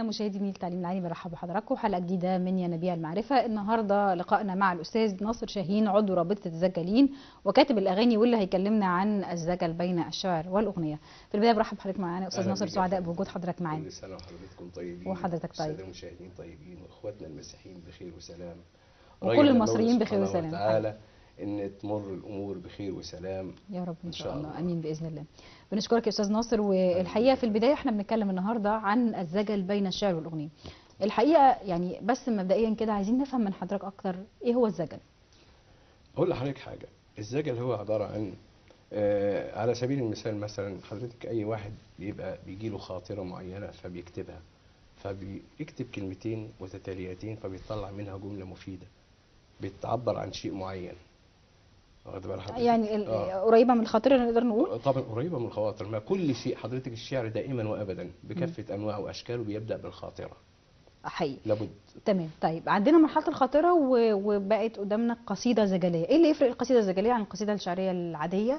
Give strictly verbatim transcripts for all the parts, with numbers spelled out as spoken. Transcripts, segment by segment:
مشاهدي نيل تعليم العالي، برحب بحضراتكم حلقه جديده من ينابيع المعرفه. النهارده لقائنا مع الاستاذ ناصر شاهين، عضو رابطه الزجالين وكاتب الاغاني، واللي هيكلمنا عن الزجل بين الشعر والاغنيه. في البدايه برحب بحضرتك معانا استاذ ناصر، سعداء بوجود حضرتك معانا. كل سنه وحضراتكم طيبين، وحضرتك طيب، الساده المشاهدين طيبين، واخواتنا المسيحيين بخير وسلام، وكل المصريين بخير وسلام تعالى ان تمر الامور بخير وسلام يا رب ان شاء الله. امين باذن الله. بنشكرك يا استاذ ناصر. والحقيقه في البدايه احنا بنتكلم النهارده عن الزجل بين الشعر والاغنيه. الحقيقه يعني بس مبدئيا كده عايزين نفهم من حضرتك اكتر ايه هو الزجل. اقول لحضرتك حاجه، الزجل هو عباره عن آه على سبيل المثال مثلا حضرتك اي واحد بيبقى بيجي له خاطره معينه فبيكتبها، فبيكتب كلمتين متتاليتين فبيطلع منها جمله مفيده بتعبر عن شيء معين. يعني آه. قريبه من الخاطر نقدر نقول. طبعا قريبه من الخواطر، ما كل شيء حضرتك الشعر دائما وابدا بكافه انواعه واشكاله بيبدا بالخاطره. حقيقي لابد. تمام. طيب عندنا مرحله الخاطره وبقت قدامنا قصيده زجليه، ايه اللي يفرق القصيده الزجليه عن القصيده الشعريه العاديه؟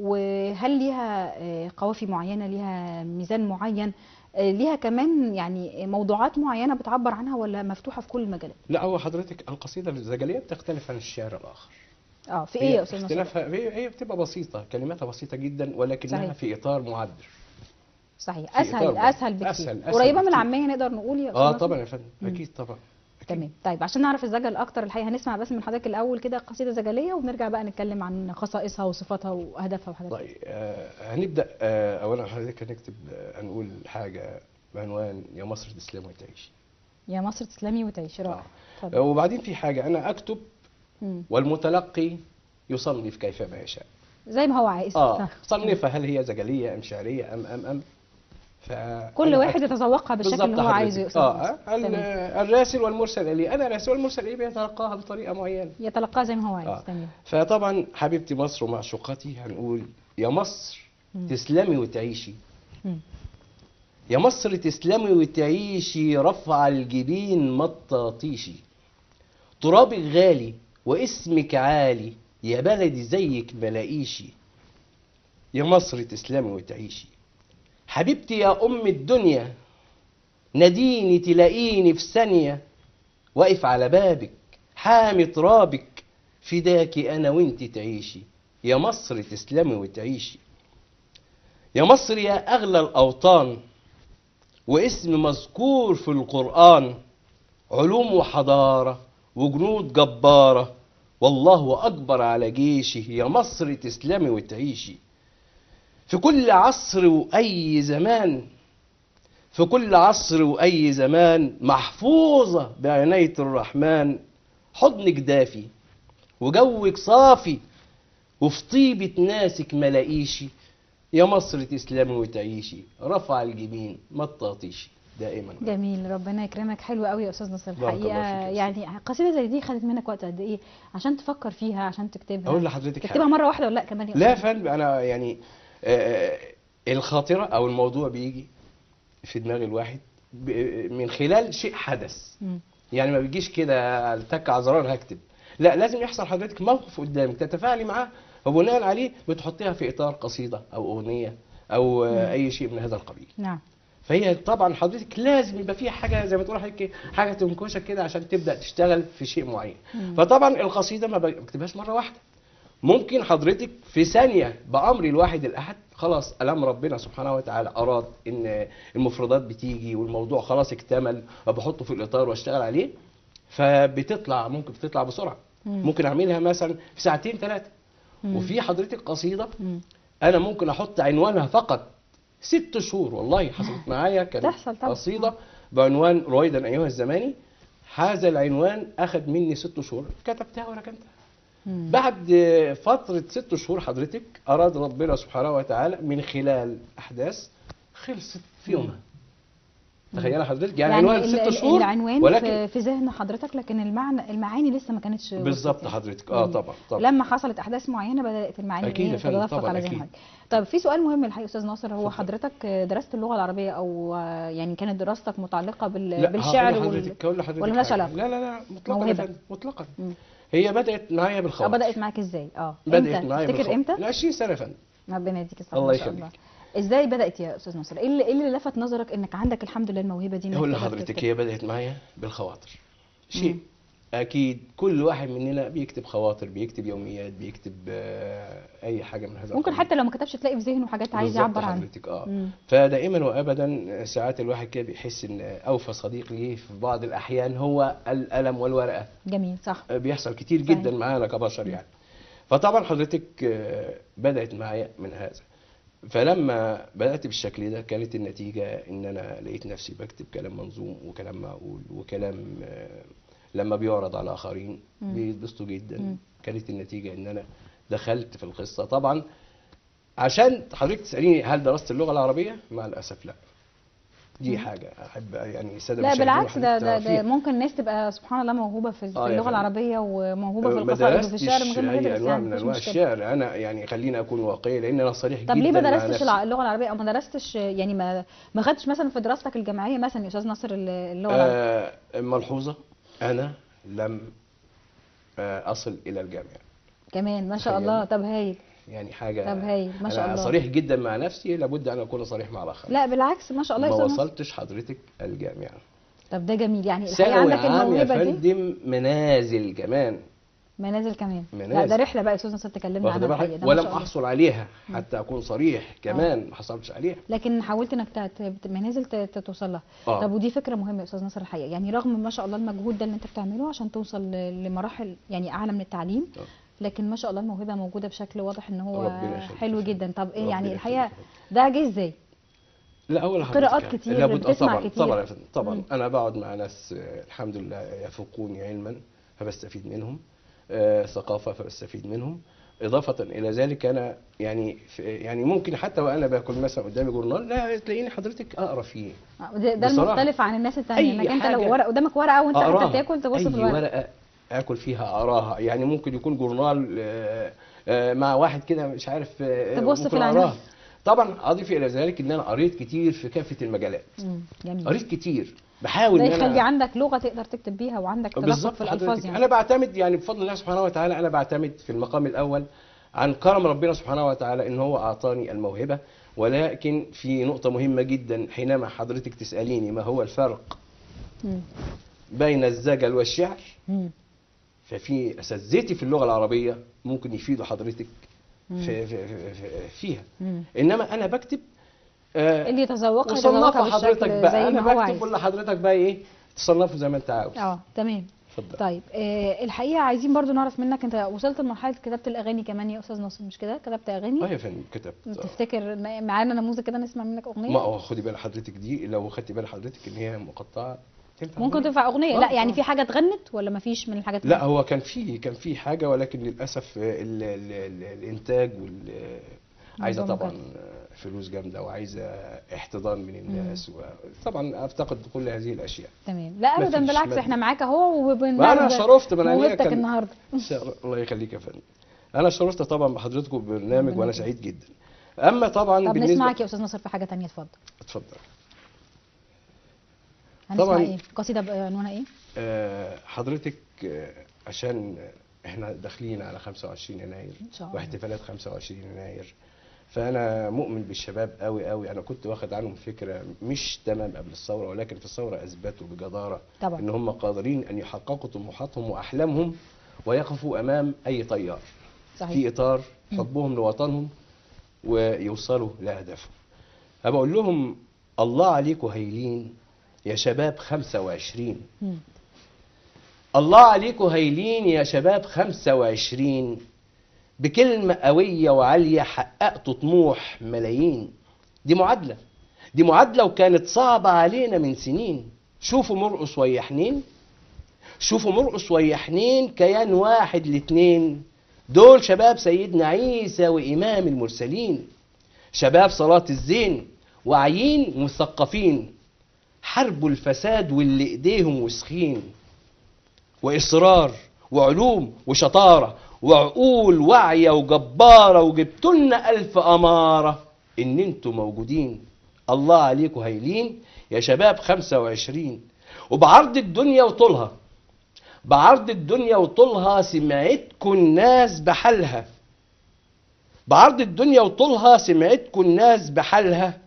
وهل ليها قوافي معينه، ليها ميزان معين، ليها كمان يعني موضوعات معينه بتعبر عنها، ولا مفتوحه في كل المجالات؟ لا، هو حضرتك القصيده الزجليه بتختلف عن الشعر الاخر. اه في ايه يا استاذ نصر؟ اختلافها هي بتبقى بسيطه، كلماتها بسيطه جدا، ولكنها صحيح. في اطار معبر. صحيح، اسهل اسهل بكتير، أسهل أسهل قريبه من العاميه نقدر نقول يا استاذ اه نصر؟ طبعا يا فندم، اكيد طبعا. أكيد. تمام. طيب عشان نعرف الزجل اكتر الحقيقه هنسمع بس من حضرتك الاول كده قصيده زجليه، ونرجع بقى نتكلم عن خصائصها وصفاتها واهدافها وحاجات. طيب آه هنبدا. آه اولا حضرتك هنكتب آه هنقول حاجه بعنوان يا مصر تسلمي وتعيشي. يا مصر تسلمي وتعيشي، رائع. آه. وبعدين في حاجه انا اكتب مم. والمتلقي يصنف كيفما يشاء زي ما هو عايز. اه صنفها، هل هي زجليه ام شعريه ام ام ام كل واحد يتذوقها بالشكل اللي هو عايزه يقصد. اه الراسل والمرسل اليه، انا الراسل والمرسل اليه بيتلقاها بطريقه معينه، يتلقاها زي ما هو عايز. آه. تمام. فطبعا حبيبتي مصر ومعشوقتي هنقول يا مصر م. تسلمي وتعيشي. م. يا مصر تسلمي وتعيشي، رفع الجبين مطاطيشي، ترابك غالي واسمك عالي، يا بلدي زيك ملاقيشي. يا مصر تسلمي وتعيشي، حبيبتي يا أم الدنيا، ناديني تلاقيني في ثانية، واقف على بابك حامي ترابك، فداكي أنا وانت تعيشي. يا مصر تسلمي وتعيشي. يا مصر يا أغلى الأوطان، واسم مذكور في القرآن، علوم وحضارة وجنود جبارة، والله أكبر على جيشي. يا مصر تسلمي وتعيشي. في كل عصر وأي زمان، في كل عصر وأي زمان، محفوظة بعناية الرحمن، حضنك دافي وجوك صافي، وفي طيبة ناسك ملاقيشي. يا مصر تسلمي وتعيشي، رفع الجبين مطاطيشي دائما. جميل، ربنا يكرمك. حلو قوي يا استاذ نصر الحقيقه. يعني قصيده زي دي خدت منك وقت قد ايه عشان تفكر فيها، عشان تكتبها؟ اقول لحضرتك تكتبها مره واحده ولا لا كمان؟ لا يا فندم، انا يعني آه الخاطره او الموضوع بيجي في دماغ الواحد من خلال شيء حدث. م. يعني ما بيجيش كده التك على زرار هكتب، لا، لازم يحصل حضرتك موقف قدامك تتفاعلي معاه، وبناء عليه بتحطيها في اطار قصيده او اغنيه او م. اي شيء من هذا القبيل. نعم. فهي طبعا حضرتك لازم يبقى فيها حاجه زي ما تقول حضرتك حاجه تنكشك كده عشان تبدا تشتغل في شيء معين. م. فطبعا القصيده ما بكتبهاش مره واحده، ممكن حضرتك في ثانيه بامر الواحد الاحد، خلاص الام ربنا سبحانه وتعالى اراد ان المفردات بتيجي والموضوع خلاص اكتمل، وبحطه في الاطار واشتغل عليه، فبتطلع ممكن بتطلع بسرعه. م. ممكن اعملها مثلا في ساعتين ثلاثه. وفي حضرتك قصيده م. انا ممكن احط عنوانها فقط ست شهور، والله حصلت معايا. كانت قصيده بعنوان رويدا ايها الزماني، هذا العنوان اخذ مني ست شهور، كتبتها وركنتها. بعد فتره ست شهور حضرتك اراد ربنا سبحانه وتعالى من خلال احداث خلصت في يومها. تخيل حضرتك يعني, يعني عنوان ست شهور، العنوان ولكن في ذهن حضرتك، لكن المعنى المعاني لسه ما كانتش بالظبط يعني. حضرتك اه طبعا طبعا لما حصلت احداث معينه بدات المعاني اكيد تتدفق على ذهنك. طب في سؤال مهم الحقيقه استاذ ناصر، هو حضرتك درست اللغه العربيه او يعني كانت دراستك متعلقه بال... بالشعر وال... ولا مالهاش علاقه؟ لا لا لا مطلقا مطلقا. هي بدات معايا بالخواطر. بدات معاك ازاي؟ اه بدات معايا تفتكر امتى؟ من عشرين سنه يا فندم. ربنا يديك الصحه. الله يخليك. ازاي بدات يا استاذ ناصر؟ ايه اللي, إيه اللي لفت نظرك انك عندك الحمد لله الموهبه دي؟ هقول لحضرتك هي بدات معايا بالخواطر. شيء مم. اكيد كل واحد مننا بيكتب خواطر، بيكتب يوميات، بيكتب آه اي حاجه من هذا ممكن حتى لو ما كتبش تلاقي في ذهنه حاجات عايز يعبر عنها. حضرتك اه مم. فدائما وابدا ساعات الواحد كده بيحس ان اوفى صديق ليه في بعض الاحيان هو القلم والورقه. جميل، صح. بيحصل كتير صحيح. جدا معانا كبشر يعني. فطبعا حضرتك بدات معايا من هذا. فلما بدات بالشكل ده كانت النتيجه ان انا لقيت نفسي بكتب كلام منظوم وكلام معقول وكلام لما بيعرض على اخرين بيتبسطوا جدا. مم. كانت النتيجه ان انا دخلت في القصه. طبعا عشان حضرتك تساليني هل درست اللغه العربيه؟ مع الاسف لا. دي مم. حاجه احب يعني الساده لا بالعكس، ده, ده, ده ممكن الناس تبقى سبحان الله موهوبه في, في اللغه العربيه وموهوبه في القصائد وفي الشعر من غير ما تدرس. انواع من انواع الشعر. انا يعني خليني اكون واقعي لان انا صريح جدا. طب ليه ما درستش اللغه العربيه او ما درستش يعني ما ما خدتش مثلا في دراستك الجامعيه مثلا يا استاذ ناصر اللغه العربيه؟ آه ملحوظه، انا لم اصل الى الجامعه كمان ما شاء الله. طب هايل يعني حاجه. طب هايل ما شاء أنا الله. صريح جدا مع نفسي، لابد ان اكون صريح مع الاخرين. لا بالعكس ما شاء الله. ما وصلتش حضرتك الجامعه. طب ده جميل يعني الحقيقه عندك الموهبه دي. دي منازل كمان. منازل كمان. منازل. لا ده رحله بقى يا استاذ ناصر تكلمنا عنها الحقيقه. ولم احصل عليها حتى اكون صريح كمان. آه. ما حصلتش عليها لكن حاولت انك منازل توصل لها. آه. طب ودي فكره مهمه يا استاذ ناصر الحقيقه، يعني رغم ما شاء الله المجهود ده اللي انت بتعمله عشان توصل لمراحل يعني اعلى من التعليم. آه. لكن ما شاء الله الموهبه موجوده بشكل واضح ان هو حلو جدا. طب ايه يعني الحقيقه ده جه ازاي؟ لا اول حاجه قراءات كتير، بتسمع طبعا كتير. طبعا طبعا مم. انا بقعد مع ناس الحمد لله يفوقوني علما فبستفيد منهم، آه ثقافه فبستفيد منهم. اضافه الى ذلك انا يعني يعني ممكن حتى وانا باكل مثلا قدامي جورنال لا تلاقيني حضرتك اقرا فيه. ده, ده المختلف عن الناس الثانيه انك انت لو ورق قدامك ورقه وانت انت بتاكل تبص في الورقه. ورقه اكل فيها اقراها. يعني ممكن يكون جورنال آه آه مع واحد كده مش عارف آه تبص في العناوين. طبعا اضيف الى ذلك ان انا قريت كتير في كافه المجالات. جميل. قريت كتير بحاول ان انا يخلي عندك لغه تقدر تكتب بيها وعندك تدقق في الالفاظ. يعني انا بعتمد يعني بفضل الله سبحانه وتعالى انا بعتمد في المقام الاول عن كرم ربنا سبحانه وتعالى ان هو اعطاني الموهبه. ولكن في نقطه مهمه جدا حينما حضرتك تساليني ما هو الفرق مم. بين الزجل والشعر. مم. ففي اساتذتي في اللغه العربيه ممكن يفيدوا حضرتك في في في فيها. مم. انما انا بكتب آه اللي يتذوقها يتذوقها حضرتك بقى. انا بكتب كل حضرتك بقى ايه تصنفه زي ما انت عاوز. اه تمام. اتفضل. طيب آه الحقيقه عايزين برضو نعرف منك، انت وصلت لمرحله كتابه الاغاني كمان يا استاذ ناصر مش كده؟ كتبت اغاني؟ اه يا فندم كتبت. تفتكر معانا نموذج كده نسمع منك اغنيه؟ ما اه خدي بال حضرتك دي لو خدتي بال حضرتك ان هي مقطعه تنفع ممكن تنفع اغنيه. آه. لا يعني في حاجه اتغنت ولا ما فيش من الحاجات؟ لا هو كان في كان في حاجه ولكن للاسف ال ال ال الانتاج وال عايزه طبعا فلوس جامده وعايزه احتضان من الناس وطبعا افتقد كل هذه الاشياء. تمام. لا ابدا بالعكس احنا معاك اهو وبنعرض انا شرفت موهبتك النهارده. الله يخليك يا فندم. انا شرفت طبعا بحضرتكم بالبرنامج وانا سعيد جدا. اما طبعا طب بالنسبه نسمعك يا استاذ ناصر في حاجه ثانيه. اتفضل اتفضل. هنسمع ايه؟ قصيده بعنوانها ايه؟ آه حضرتك آه عشان احنا داخلين على خمسة وعشرين يناير واحتفالات خمسة وعشرين يناير، فانا مؤمن بالشباب قوي قوي. انا كنت واخد عنهم فكره مش تمام قبل الثوره ولكن في الثوره اثبتوا بجداره طبعا ان هم قادرين ان يحققوا طموحاتهم واحلامهم ويقفوا امام اي تيار صحيح. في اطار حبهم لوطنهم ويوصلوا لاهدافهم. بقول لهم الله عليكم هايلين يا شباب خمسة وعشرين. م. الله عليكم هايلين يا شباب خمسة وعشرين، بكلمة قوية وعالية حققتوا طموح ملايين. دي معادلة دي معادلة وكانت صعبة علينا من سنين. شوفوا مرقص ويا حنين شوفوا مرقص ويا حنين كيان واحد لاتنين. دول شباب سيدنا عيسى وإمام المرسلين، شباب صلاة الزين واعيين ومثقفين، حاربوا الفساد واللي ايديهم وسخين، واصرار وعلوم وشطاره وعقول واعيه وجباره، وجبتولنا الف اماره ان انتوا موجودين. الله عليكم هايلين يا شباب خمسة وعشرين. وبعرض الدنيا وطولها بعرض الدنيا وطولها سمعتكم الناس بحالها، بعرض الدنيا وطولها سمعتكم الناس بحالها،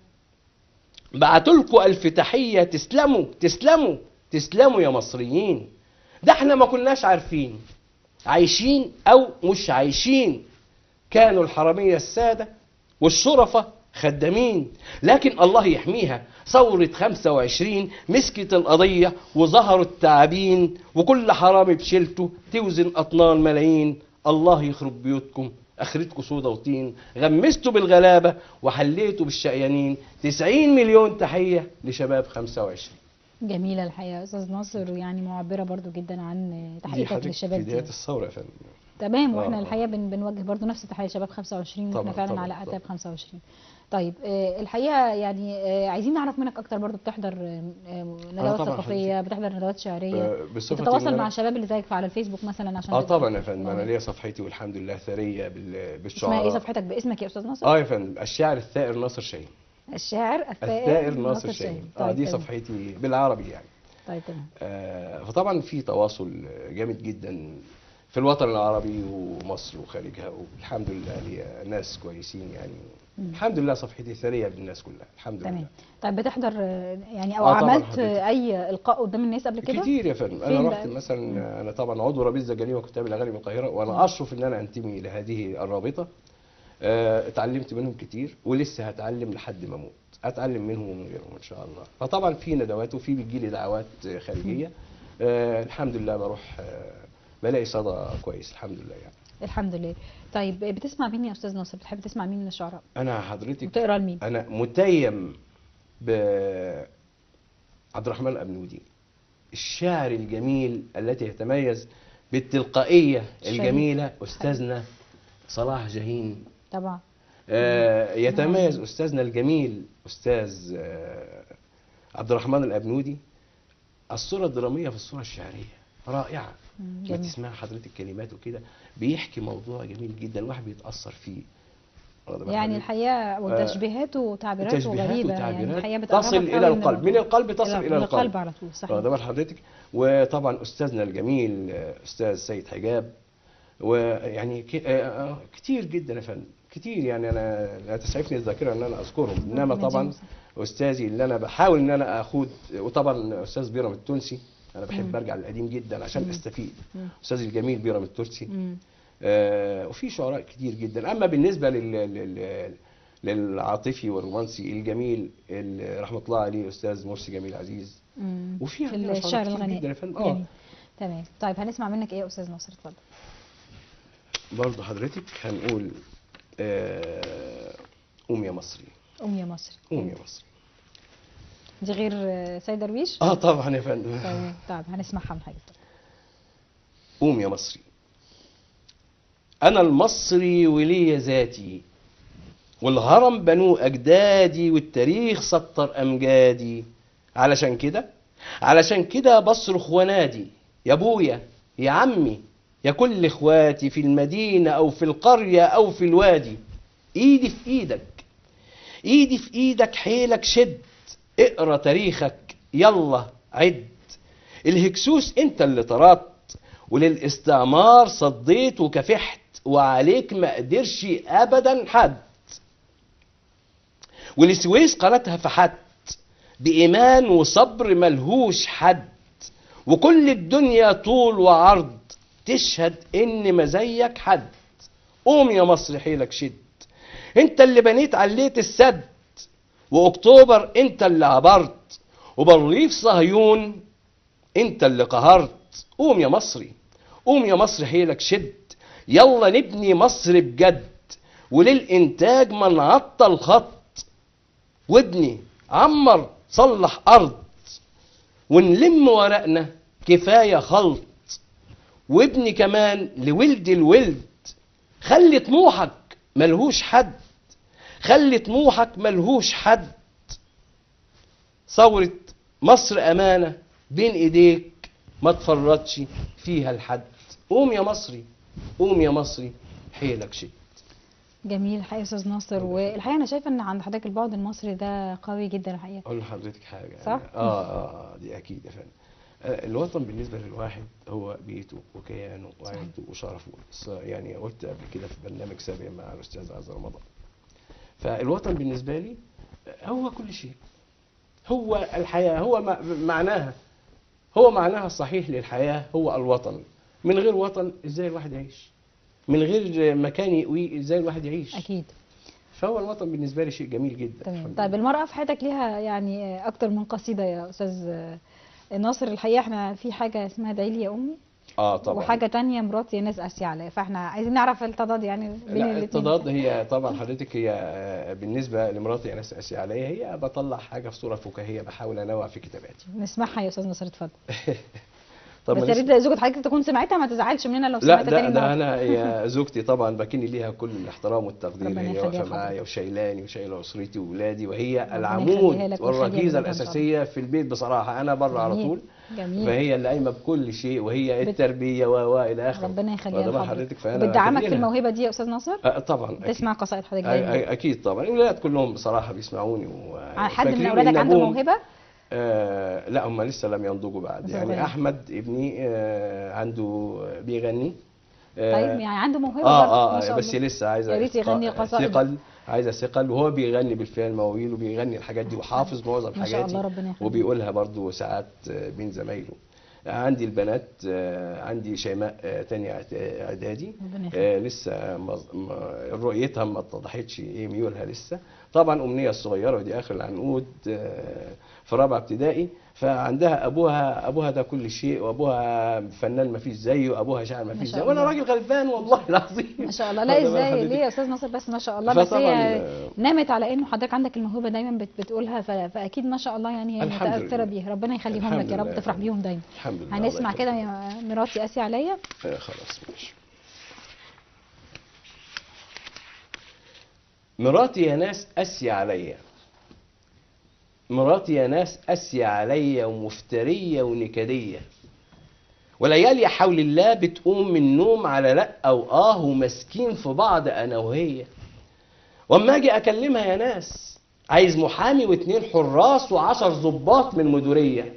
بعتلكوا ألف تحية، تسلموا تسلموا تسلموا يا مصريين. ده احنا ما كناش عارفين عايشين أو مش عايشين، كانوا الحرامية السادة والشرفة خدامين، لكن الله يحميها ثورة خمسة وعشرين مسكت القضية وظهروا التعابين، وكل حرامي بشيلته توزن أطنان ملايين. الله يخرب بيوتكم، اخرتكم سودا وطين، غمستوا بالغلابة وحليتوا بالشقيانين. تسعين مليون تحية لشباب خمسة وعشرين. جميله الحقيقه يا استاذ ناصر، ويعني معبره برضو جدا عن دي تحقيقك حضرتك للشباب في دي. بداية الثورة يا فندم. تمام، واحنا آه. الحقيقه بن بنوجه برضو نفس التحيه لشباب خمسة وعشرين، واحنا طبعاً، فعلا طبعاً، على طبعاً. اعتاب خمسة وعشرين. طيب آه، الحقيقه يعني آه، عايزين نعرف منك اكتر، برضو بتحضر آه، آه، ندوات طبعاً ثقافيه، بتحضر ندوات شعريه، آه، بصفتي بتتواصل إن مع أنا- الشباب اللي زيك على الفيسبوك مثلا عشان اه تقدر- طبعا يا فندم، انا آه. ليا صفحتي والحمد لله ثريه بال- اسمها ايه بالشعراء. صفحتك باسمك يا استاذ ناصر؟ اه يا فندم، الشاعر الثائر ناصر شاهين. الشاعر الثائر الثائر ناصر شاهين. اه طيب دي تمام. صفحتي بالعربي يعني. طيب تمام. آه فطبعا في تواصل جامد جدا في الوطن العربي ومصر وخارجها، والحمد لله ليا ناس كويسين يعني. مم. الحمد لله صفحتي ثريه بالناس كلها الحمد تمام. لله. طيب بتحضر آه، يعني او آه طبعاً عملت حضرتك. آه، اي القاء قدام الناس قبل كده؟ كتير يا فندم. فين انا بقى؟ رحت مم. مثلا، انا طبعا عضو رابطه الزجالين وكتاب الاغاني من القاهره، مم. وانا اشرف ان انا انتمي الى هذه الرابطه. آه، اتعلمت منهم كتير ولسه هتعلم لحد ما اموت، اتعلم منهم ومن غيرهم ان شاء الله. فطبعا في ندوات وفي بتجيلي دعوات خارجيه. آه الحمد لله بروح، آه بلاقي صدى كويس الحمد لله يعني. الحمد لله. طيب بتسمع مين يا استاذ ناصر؟ بتحب تسمع مين من الشعراء؟ انا حضرتك وتقرا لمين؟ انا متيم ب عبد الرحمن الابنودي، الشاعر الجميل التي يتميز بالتلقائيه الشريف. الجميله. استاذنا صلاح جاهين طبعا. آه، يتميز أستاذنا الجميل أستاذ آه، عبد الرحمن الأبنودي. الصورة الدرامية في الصورة الشعرية رائعة. مم، ما جميل. تسمع حضرتك كلماته كده، بيحكي موضوع جميل جدا الواحد بيتأثر فيه. واخد بال يعني حضرتك؟ الحقيقه وتشبيهاته وتعبيراته تشبيهات غريبه، يعني وتعبيرات الحقيقه تصل بتقربك إلى قوي من القلب، من الموضوع. القلب تصل إلى القلب. القلب على طول، صحيح. واخد بال حضرتك؟ وطبعا أستاذنا الجميل آه، أستاذ سيد حجاب، ويعني ك- آه، آه، كتير جدا يا فندم، كتير يعني. انا لا تسعفني الذاكره ان انا اذكرهم، انما ربنا طبعا يجزيهم. استاذي اللي انا بحاول ان انا اخد، وطبعا استاذ بيرم التونسي، انا مم. بحب ارجع للقديم جدا عشان مم. استفيد. مم. استاذي الجميل بيرم التونسي. مم. آه وفي شعراء كتير جدا. اما بالنسبه لل, لل... للعاطفي والرومانسي الجميل ال- رحمه الله عليه استاذ مرسي جميل عزيز. مم. وفي في عندنا الشعر شعراء كتير الغنائي. جدا يا فندم. اه جميل. تمام. طيب هنسمع منك ايه يا استاذ ناصر؟ اتفضل. برضه حضرتك هنقول آه قوم يا مصري، قوم يا مصر. قوم يا مصري. دي غير آه، سيد درويش؟ اه طبعا يا فندم. طيب طيب هنسمعها من حضرتك. قوم يا مصري، انا المصري ولي ذاتي، والهرم بنو اجدادي، والتاريخ سطر امجادي. علشان كده علشان كده بصرخ ونادي، يا ابويا يا عمي يا كل اخواتي، في المدينة او في القرية او في الوادي. ايدي في ايدك، ايدي في ايدك، حيلك شد، اقرا تاريخك يلا عد. الهكسوس انت اللي طردت، وللاستعمار صديت وكافحت، وعليك ما قدرش ابدا حد. والسويس قناتها فحت، بإيمان وصبر ملهوش حد. وكل الدنيا طول وعرض تشهد إن ما زيك حد. قوم يا مصر حيلك شد، انت اللي بنيت عليت السد، وأكتوبر انت اللي عبرت، وبالريف صهيون انت اللي قهرت. قوم يا مصري، قوم يا مصر حيلك شد، يلا نبني مصر بجد، وللإنتاج ما نعطل خط. وابني عمر صلح أرض، ونلم ورقنا كفاية خلط. وابني كمان لولد الولد، خلي طموحك ملهوش حد، خلي طموحك ملهوش حد. ثورة مصر أمانة بين إيديك، ما تفرطش فيها الحد. قوم يا مصري، قوم يا مصري حيلك شد. جميل الحقيقه يا استاذ ناصر، والحقيقه انا شايفه ان عند حضرتك البعد المصري ده قوي جدا الحقيقه. اقول لحضرتك حاجه صح؟ اه اه آه، دي اكيد يا فندم. آه، الوطن بالنسبة للواحد هو بيته وكيانه وعيلته وشرفه. ص- يعني قلت قبل كده في برنامج سابق مع الأستاذ عز رمضان. فالوطن بالنسبة لي هو كل شيء، هو الحياة، هو مع- معناها، هو معناها الصحيح للحياة هو الوطن. من غير وطن ازاي الواحد يعيش؟ من غير مكان يقويه ازاي الواحد يعيش؟ اكيد. فهو الوطن بالنسبة لي شيء جميل جدا. تمام. الحمد طيب لله. المرأة في حياتك ليها يعني اكتر من قصيدة يا استاذ ناصر. الحقيقة احنا في حاجة اسمها ادعي لي يا امي، اه طبعا. وحاجة تانية مراتي يا ناس قاسية عليا، فاحنا عايزين نعرف التضاد يعني بين لا الاثنين. التضاد هي طبعا حضرتك هي آه، بالنسبة لمراتي أنا أساسي عليا، هي بطلع حاجة في صورة فكاهية، بحاول أنوع في كتاباتي. نسمعها يا استاذ ناصر، اتفضل. طب بس ما يا نسمع. ريت زوجة حضرتك تكون سمعتها، ما تزعلش مننا لو لا سمعتها ده تاني ده النهارده. انا يا زوجتي طبعا بكني ليها كل الاحترام والتقدير، ربنا هي يخليها واقفه لحضرتك. معايا وشايلاني وشايله اسرتي واولادي، وهي ربنا العمود يخليها لك ويخليها والركيزه لولادها إن شاء الله. الاساسيه في البيت بصراحه. انا بره على جميل طول، جميل. فهي اللي قايمه بكل شيء، وهي بت- التربيه و و الى اخره. ربنا يخليها واخد بال لحضرتك. حضرتك؟ فانا وبتدعمك بدعي في لها. الموهبة دي يا استاذ ناصر؟ أه طبعا اكيد. تسمع قصائد حضرتك أ- دايما؟ أ- اكيد طبعا. الولاد كلهم بصراحه بيسمعوني حد من وفاكرين اولادك ان عنده ابوهم. موهبة؟ آه لا هم لسه لم ينضجوا بعد. لسه يعني صغيرين. احمد ابني آه عنده بيغني. طيب آه يعني عنده موهبة اه برضه ما اه شاء بس الله. لسه عايزه يا ريت يغني إثقا- قصائد. ثقل، عايزه ثقل. وهو بيغني بالفعل المواويل وبيغني الحاجات دي وحافظ معظم ما شاء الله حاجاتي ربنا يخليك. وبيقولها برضو ساعات آه، بين زمايله. عندي البنات آه، عندي شيماء آه، تانية إعت- اعدادي ربنا يخليك. آه، لسه مز- ما- رؤيتها ما اتضحتش ايه ميولها لسه. طبعا امنيه الصغيره ودي اخر العنقود آه، في رابعه ابتدائي، فعندها ابوها ابوها ده كل شيء، وابوها فنان ما فيش زيه، وابوها شاعر ما ما فيش شاء زيه، وانا الله. راجل غلبان والله العظيم. ما شاء الله. لا واخد بال ازاي حضرتك؟ ليه يا استاذ ناصر؟ بس ما شاء الله. بس فطبعا هي آه، نامت على انه حضرتك عندك الموهبه دايما بت- بتقولها، ف- فاكيد ما شاء الله يعني هي الحمد متاثره لله. بيها. ربنا يخليهم الحمد لك يا رب، لله. تفرح بيهم دايما. الحمد لله. هنسمع الله كده يخليك. يا مراتي قاسي عليا. آه خلاص ماشي. مراتي يا ناس قاسية عليا، مراتي يا ناس قاسية عليا ومفترية ونكدية، والعيال يا حول الله بتقوم من النوم على لأ وآه وماسكين في بعض أنا وهي. وأما أجي أكلمها يا ناس عايز محامي واتنين حراس وعشر ضباط من مديرية.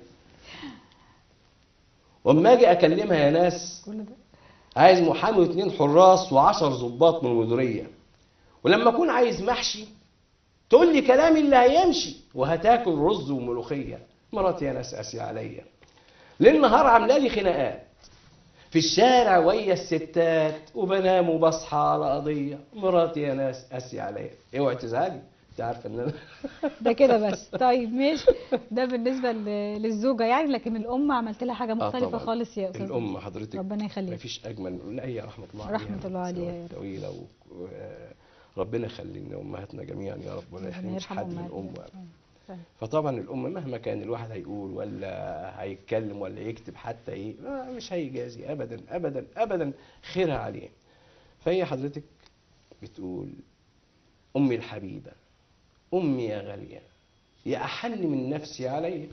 وأما أجي أكلمها يا ناس كل ده عايز محامي واتنين حراس وعشر ضباط من المديرية. ولما أكون عايز محشي تقول لي كلامي اللي هيمشي وهتاكل رز وملوخية. مراتي يا ناس قاسية عليا، ليل نهار عامله لي خناقات في الشارع ويا الستات، وبنام وبصحى على قضية. مراتي يا ناس قاسية عليا. اوعي تزعلي، انت عارفه ان انا ده كده بس. طيب ماشي. ده بالنسبه ل- للزوجه يعني، لكن الام عملت لها حاجه آه مختلفه طبعاً. خالص يا استاذ. الام حضرتك ربنا يخليها. مفيش اجمل من لا هي رحمه الله رحمة عليها الله عليها سنوات يا رب. طويله و... و... ربنا يخلي لنا امهاتنا جميعا يا رب، ولا ربنا يحرمش يرحم حد من أمهاتنا. امه. صحيح. فطبعا الام مهما كان الواحد هيقول ولا هيتكلم ولا يكتب حتى ايه آه مش هيجازي ابدا ابدا ابدا خيرها عليه. فهي حضرتك بتقول امي الحبيبه، امي يا غاليه، يا احن من نفسي علي،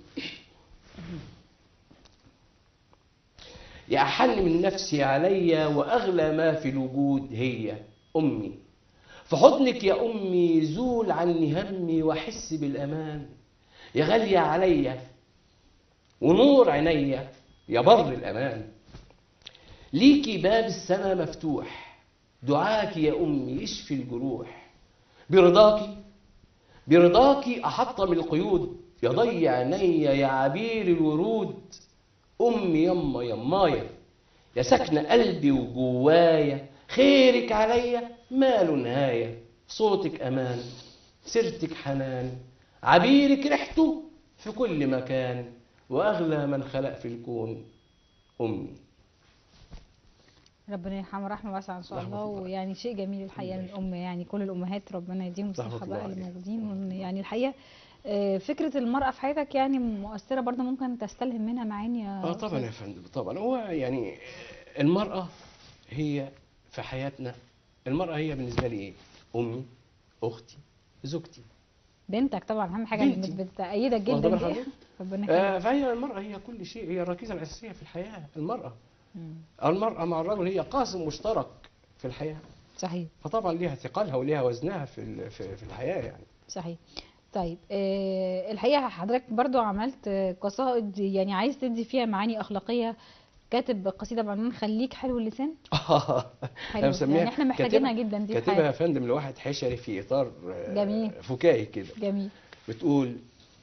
يا احن من نفسي علي، واغلى ما في الوجود هي امي. في حضنك يا امي زول عني همي واحس بالامان، يا غاليه عليا ونور عينيا يا بر الامان. ليكي باب السماء مفتوح، دعاكي يا امي يشفي الجروح. برضاكي برضاكي احطم القيود، يا ضي عينيا يا عبير الورود. امي يما يمايا يا سكن قلبي وجوايا، خيرك عليا ماله نهايه. صوتك امان، سيرتك حنان، عبيرك ريحته في كل مكان، واغلى من خلق في الكون امي. ربنا يرحمها رحمه واسعه ان شاء رحمة الله. الله. ويعني شيء جميل الحقيقه الله الام، يعني كل الامهات ربنا يديهم رحمة الصحه الله بقى اللي عليها. موجودين. وإن يعني الحقيقه آه، فكره المراه في حياتك يعني مؤثره برضه، ممكن تستلهم منها معاني يا اه طبعا يا فندم طبعا. هو يعني المرأة هي في حياتنا، المرأة هي بالنسبة لي ايه؟ امي، اختي، زوجتي، بنتك طبعا اهم حاجه اللي بنتي. بت- بتأيدك واخدة جدا بال دي. حضرتك؟ ربنا آه يخليك. فهي المرأة هي كل شيء، هي الركيزة الأساسية في الحياة. المرأة مم. المرأة مع الرجل هي قاسم مشترك في الحياة، صحيح فطبعا ليها ثقلها وليها وزنها في ال- في في الحياة يعني. صحيح. طيب آه، الحقيقه حضرتك برضو عملت آه، قصائد يعني عايز تدي فيها معاني اخلاقيه، كاتب قصيده بعنوان خليك حلو اللسان. انا حلو، مسميها يعني احنا محتاجينها كاتبها جدا دي في كاتبها يا حياتنا. فندم لواحد حشري في اطار آه، جميل. فكاهي كده. جميل. بتقول: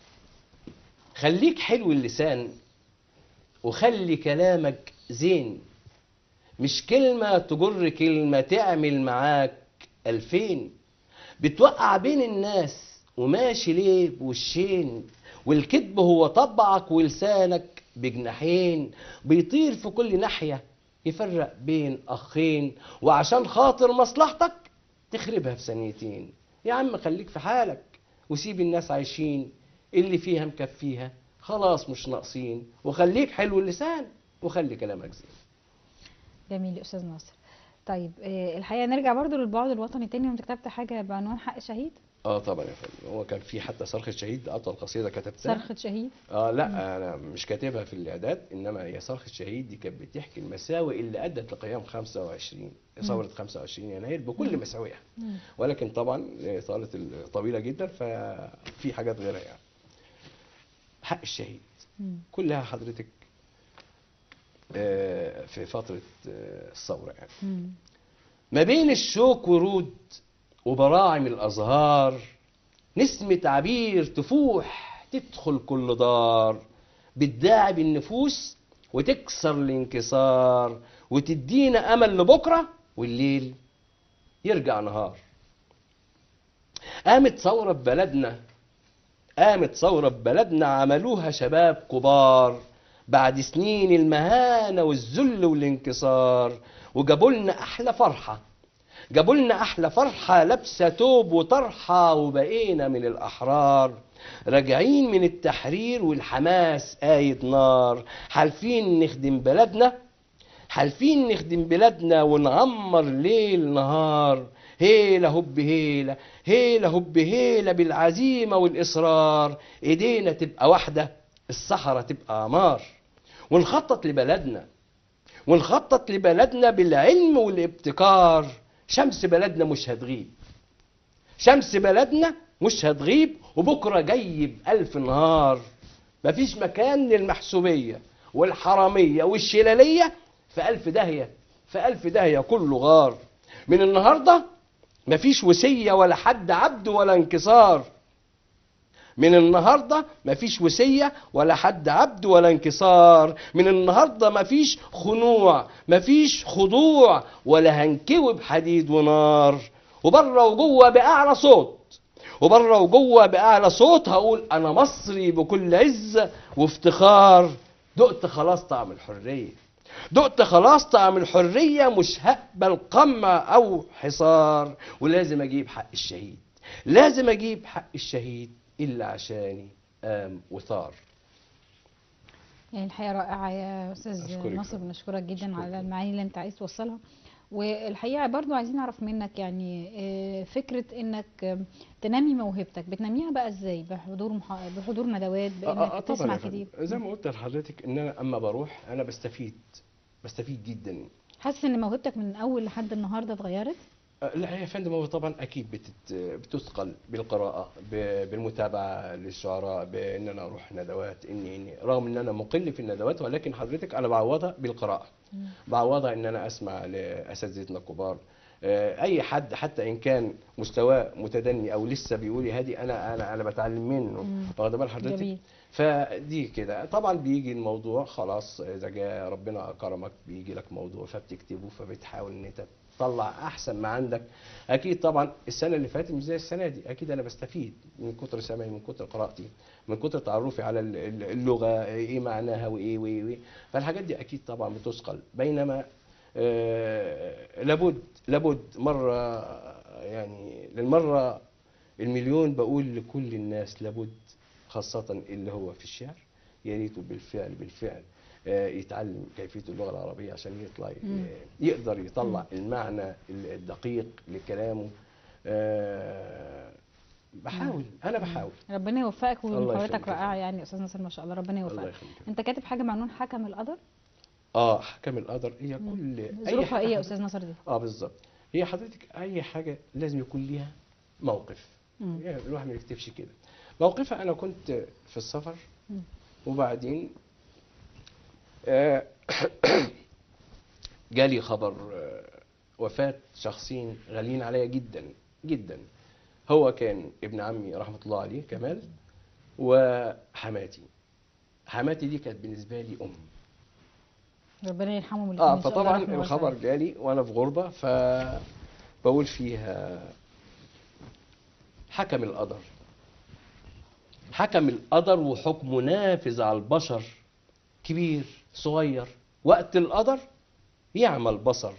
خليك حلو اللسان وخلي كلامك زين، مش كلمة تجر كلمة تعمل معاك ألفين، بتوقع بين الناس وماشي ليه بوشين، والكذب هو طبعك ولسانك بجناحين، بيطير في كل ناحية يفرق بين أخين، وعشان خاطر مصلحتك تخربها في ثانيتين. يا عم خليك في حالك وسيب الناس عايشين، اللي فيها مكفيها خلاص مش ناقصين، وخليك حلو اللسان وخلي كلامك زين. جميل يا استاذ ناصر. طيب آه، الحقيقه نرجع برضو للبعد الوطني تاني، وانت كتبت حاجه بعنوان حق شهيد. اه طبعا يا فندم، هو كان في حتى صرخة شهيد، اطول قصيده كتبتها. صرخه شهيد. اه لا انا مش كاتبها في الاعداد، انما هي صرخة شهيد دي كانت بتحكي المساوئ اللي ادت لقيام خمسة وعشرين ثوره خمسة وعشرين يناير بكل مساوئها، ولكن طبعا طالت طويله جدا ففي حاجات غيرها يعني. حق الشهيد مم. كلها حضرتك آه، في فتره آه، الثوره يعني. مم. ما بين الشوك ورود وبراعم الازهار، نسمة عبير تفوح تدخل كل دار، بتداعب النفوس وتكسر الانكسار، وتدينا امل لبكره والليل يرجع نهار. قامت ثوره في بلدنا قامت ثوره في بلدنا عملوها شباب كبار، بعد سنين المهانه والذل والانكسار، وجابوا لنا احلى فرحه جابوا لنا احلى فرحه لابسه توب وطرحه، وبقينا من الاحرار راجعين من التحرير والحماس قايد نار، حالفين نخدم بلدنا حالفين نخدم بلادنا ونعمر ليل نهار. هيلا هب هيلا هيلا هب هيلا بالعزيمه والاصرار، ايدينا تبقى واحده الصحراء تبقى عمار، ونخطط لبلدنا ونخطط لبلدنا بالعلم والابتكار. شمس بلدنا مش هتغيب شمس بلدنا مش هتغيب وبكرة جاي بألف نهار. مفيش مكان للمحسوبية والحرامية والشلالية، في ألف داهية في ألف داهية كله غار. من النهاردة مفيش وسية ولا حد عبد ولا انكسار. من النهاردة مفيش وسية ولا حد عبد ولا انكسار. من النهاردة مفيش خنوع مفيش خضوع، ولا هنكوي بحديد ونار. وبره وجوه بأعلى صوت وبره وجوه بأعلى صوت هقول أنا مصري بكل عزة وافتخار. دقت خلاص طعم الحرية دقت خلاص طعم الحرية، مش هقبل قمع أو حصار. ولازم أجيب حق الشهيد لازم أجيب حق الشهيد إلا عشاني قام وثار. يعني الحقيقه رائعه يا استاذ أشكرك. ناصر، بنشكرك جدا أشكرك. على المعاني اللي انت عايز توصلها. والحقيقه برضو عايزين نعرف منك يعني آه، فكره انك آه، تنمي موهبتك، بتنميها بقى ازاي؟ بحضور مح... بحضور ندوات، آه، آه، بانك طبعا تسمع يا فندم. كتير. زي ما قلت لحضرتك ان انا اما بروح انا بستفيد بستفيد جدا. حاسس ان موهبتك من اول لحد النهارده اتغيرت؟ آه، لا يا فندم، هو طبعا اكيد بتت... بتثقل بالقراءه ب... بالمتابعه للشعراء، بان انا اروح ندوات، اني اني رغم ان انا مقل في الندوات، ولكن حضرتك انا بعوضها بالقراءه. بعوضها ان انا اسمع لاساتذتنا الكبار. آه، اي حد حتى ان كان مستواه متدني او لسه بيقول يا هادي، انا انا انا بتعلم منه. مم. واخد بال حضرتك؟ جميل. فدي كده طبعا بيجي الموضوع خلاص، اذا جاء ربنا كرمك بيجي لك موضوع فبتكتبه، فبتحاول ان انت تطلع احسن ما عندك. اكيد طبعا السنه اللي فاتت مش زي السنه دي، اكيد انا بستفيد من كتر سمعي، من كتر قراءتي، من كتر تعرفي على ال- ال- اللغه ايه معناها وايه وايه وايه. فالحاجات دي اكيد طبعا بتثقل. بينما آه لابد لابد مره، يعني للمره المليون بقول لكل الناس لابد، خاصة اللي هو في الشعر، يا ريته بالفعل بالفعل آه، يتعلم كيفية اللغة العربية عشان يطلع مم. يقدر يطلع المعنى الدقيق لكلامه. آه، بحاول أنا بحاول. ربنا يوفقك، الله ومحاولتك يخليك يا رائعه فندم. يعني يا استاذ ناصر، ما شاء الله ربنا الله يوفقك. يخليك. انت كاتب حاجه معنون حكم القدر؟ اه حكم القدر هي كل أي ظروفها حاجة ايه يا حضرتك- استاذ ناصر دي؟ اه بالظبط. هي حضرتك أي حاجة لازم يكون ليها موقف. مم. يعني الواحد ما يكتبش كده. موقفها انا كنت في السفر مم. وبعدين آه، جالي خبر آه، وفاة شخصين غاليين عليا جدا جدا. هو كان ابن عمي رحمة الله عليه كمال، وحماتي. حماتي دي كانت بالنسبة لي أم. ربنا يرحمهم الاثنين اه ان شاء الله فطبعا رحمه الخبر واسعة. جالي وانا في غربة، فبقول فيها حكم القدر. حكم القدر وحكمه نافذ على البشر، كبير صغير وقت القدر يعمى البصر.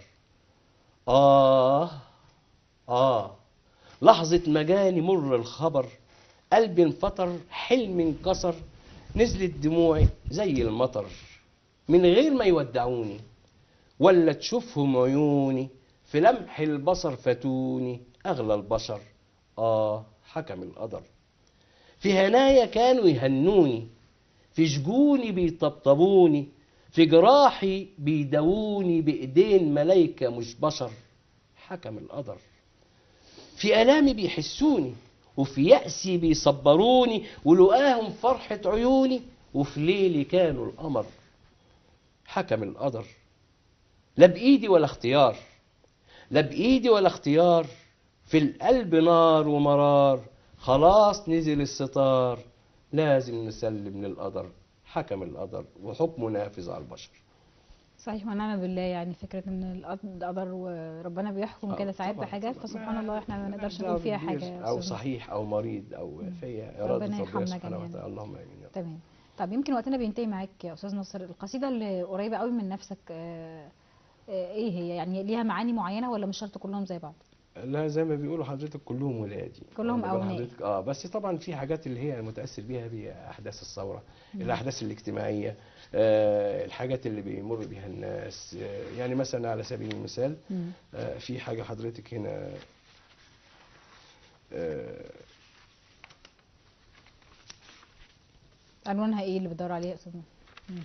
آه آه لحظة ما جاني مر الخبر، قلبي انفطر حلمي انكسر، نزلت دموعي زي المطر من غير ما يودعوني، ولا تشوفهم عيوني في لمح البصر فاتوني أغلى البشر. آه حكم القدر. في هنايا كانوا يهنوني، في شجوني بيطبطبوني، في جراحي بيداووني بإيدين ملايكة مش بشر. حكم القدر. في آلامي بيحسوني، وفي يأسي بيصبروني، ولقاهم فرحة عيوني، وفي ليلي كانوا القمر. حكم القدر. لا بإيدي ولا اختيار، لا بإيدي ولا اختيار، في القلب نار ومرار، خلاص نزل الستار، لازم نسلم للقدر. حكم القدر وحكمه نافذ على البشر. صحيح ونعم بالله، يعني فكرة ان القد- القدر وربنا بيحكم آه، كده ساعات طبعاً، بحاجات، طبعاً. فسبحان الله احنا ما نقدرش ده نقول فيها كبير حاجة يا او استاذ نصر. صحيح او مريض او فيا اراده ربنا ربنا يرحمنا سبحانه جميعا. وتعالى. اللهم امين يا رب. تمام. طب يمكن وقتنا بينتهي معاك يا استاذ نصر، القصيدة اللي قريبة قوي من نفسك آه، آه، ايه هي؟ يعني ليها معاني معينة ولا مش شرط كلهم زي بعض؟ لا زي ما بيقولوا حضرتك كلهم ولادي. كلهم واخد بال أبنائي. حضرتك؟ اه بس طبعا في حاجات اللي هي متاثر بيها باحداث الثوره، مم. الاحداث الاجتماعيه، آه الحاجات اللي بيمر بيها الناس. آه يعني مثلا على سبيل المثال مم. آه في حاجه حضرتك هنا آه عنوانها ايه اللي بتدور عليه يا استاذ نصر؟ مم.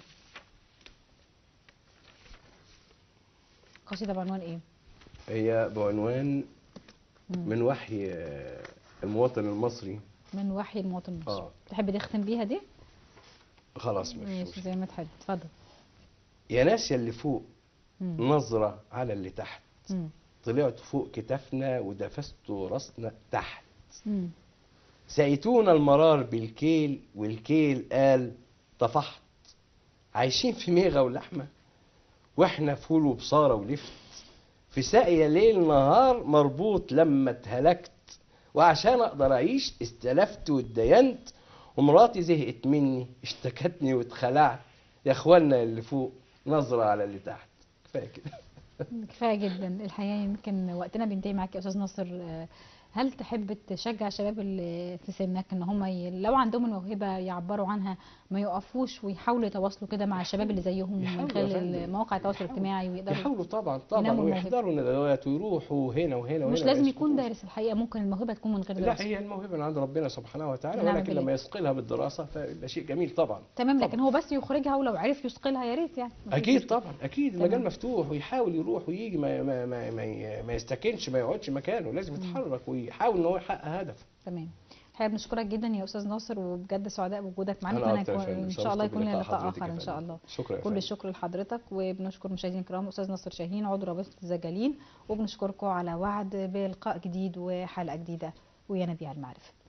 قصيدة بعنوان ايه؟ هي بعنوان مم. من وحي آه المواطن المصري. من وحي المواطن المصري. اه تحب تختم بيها دي؟ خلاص ماشي. ماشي زي ما تحب، اتفضل. يا ناس يا اللي فوق مم. نظرة على اللي تحت، مم. طلعت فوق كتافنا ودفستوا راسنا تحت، مم. سقيتونا المرار بالكيل والكيل قال طفحت، عايشين في ميغة ولحمة واحنا فول وبصارة ولفت، في ساقية ليل نهار مربوط لما اتهلكت، وعشان اقدر اعيش استلفت واتدينت، ومراتي زهقت مني اشتكتني واتخلعت، يا اخوانا اللي فوق نظرة على اللي تحت. كفايه كده. كفايه جدا الحقيقه، يمكن وقتنا بينتهي معاك يا استاذ ناصر. آه، هل تحب تشجع الشباب اللي في سنك ان هم ي... لو عندهم الموهبه يعبروا عنها، ما يقفوش ويحاولوا يتواصلوا كده مع الشباب اللي زيهم من يحاولوا يا خلال فندم. مواقع التواصل يحاولوا. الاجتماعي، ويقدروا يحاولوا طبعا طبعا ينموا الموهبه؟ ويحضروا ندوات ويروحوا هنا وهنا وهنا مش ما لازم يكون يسكتوش. دارس الحقيقه، ممكن الموهبه تكون من غير لا دراسه. هي الموهبه من عند ربنا سبحانه وتعالى، نعم ولكن بالله. لما يثقلها بالدراسه فيبقى شيء جميل طبعا. تمام، طبعاً. لكن هو بس يخرجها، ولو عرف يثقلها يا ريت يعني. مفيش اكيد مشكلة. طبعا اكيد تمام. المجال مفتوح، ويحاول يروح ويجي، ما ما ما ما, ما يستكنش، ما يقعدش مكانه، لازم يتحرك ويحاول ان هو يحقق هدفه. تمام. الحقيقه بنشكرك جدا يا استاذ ناصر، وبجد سعداء بوجودك معانا. انا اتمنى اكتر يا يكون فندم، ان شاء الله شرفت يكون لنا بلقاء لقاء حضرتك اخر يا ان شاء فندم. الله. شكرا يا كل فندم. الشكر لحضرتك، وبنشكر مشاهدينا الكرام استاذ ناصر شاهين عضو رابطه الزجالين، وبنشكركم على وعد بلقاء جديد وحلقه جديده ويا نبيع المعرفه.